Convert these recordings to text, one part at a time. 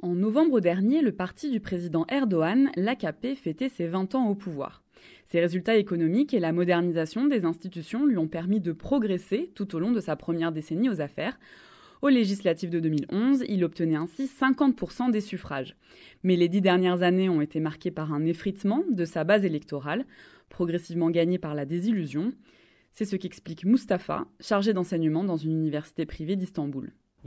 En novembre dernier, le parti du président Erdogan, l'AKP, fêtait ses 20 ans au pouvoir. Ses résultats économiques et la modernisation des institutions lui ont permis de progresser tout au long de sa première décennie aux affaires. Aux législatives de 2011, il obtenait ainsi 50% des suffrages. Mais les 10 dernières années ont été marquées par un effritement de sa base électorale, progressivement gagnée par la désillusion. C'est ce qu'explique Mustapha, chargé d'enseignement dans une université privée d'Istanbul.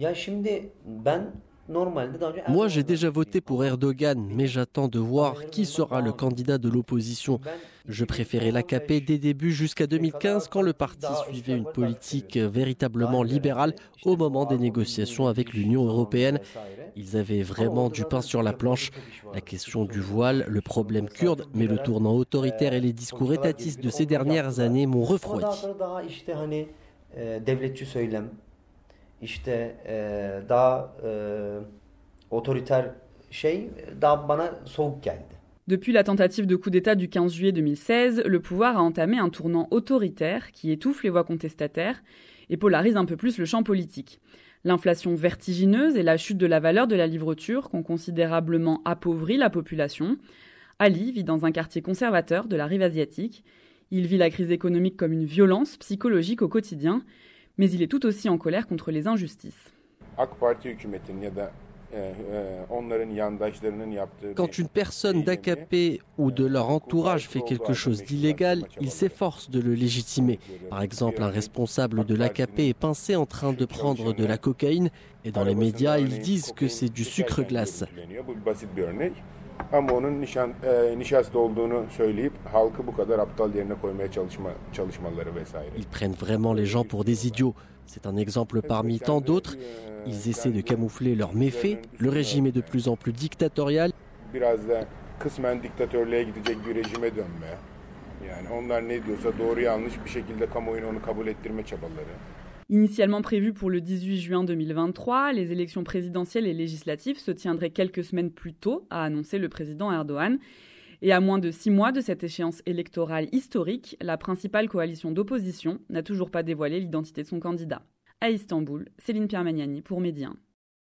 Moi, j'ai déjà voté pour Erdogan, mais j'attends de voir qui sera le candidat de l'opposition. Je préférais l'AKP dès début jusqu'à 2015, quand le parti suivait une politique véritablement libérale au moment des négociations avec l'Union européenne. Ils avaient vraiment du pain sur la planche. La question du voile, le problème kurde, mais le tournant autoritaire et les discours étatistes de ces dernières années m'ont refroidi. Depuis la tentative de coup d'État du 15 juillet 2016, le pouvoir a entamé un tournant autoritaire qui étouffe les voix contestataires et polarise un peu plus le champ politique. L'inflation vertigineuse et la chute de la valeur de la livre turque ont considérablement appauvri la population. Ali vit dans un quartier conservateur de la rive asiatique. Il vit la crise économique comme une violence psychologique au quotidien, mais il est tout aussi en colère contre les injustices. Quand une personne d'AKP ou de leur entourage fait quelque chose d'illégal, ils s'efforcent de le légitimer. Par exemple, un responsable de l'AKP est pincé en train de prendre de la cocaïne et dans les médias, ils disent que c'est du sucre glace. Ils prennent vraiment les gens pour des idiots. C'est un exemple parmi tant d'autres. Ils essaient de camoufler leurs méfaits. Le régime est de plus en plus dictatorial. Initialement prévues pour le 18 juin 2023, les élections présidentielles et législatives se tiendraient quelques semaines plus tôt, a annoncé le président Erdogan. Et à moins de 6 mois de cette échéance électorale historique, la principale coalition d'opposition n'a toujours pas dévoilé l'identité de son candidat. À Istanbul, Céline Pierre-Magnani pour Média 1.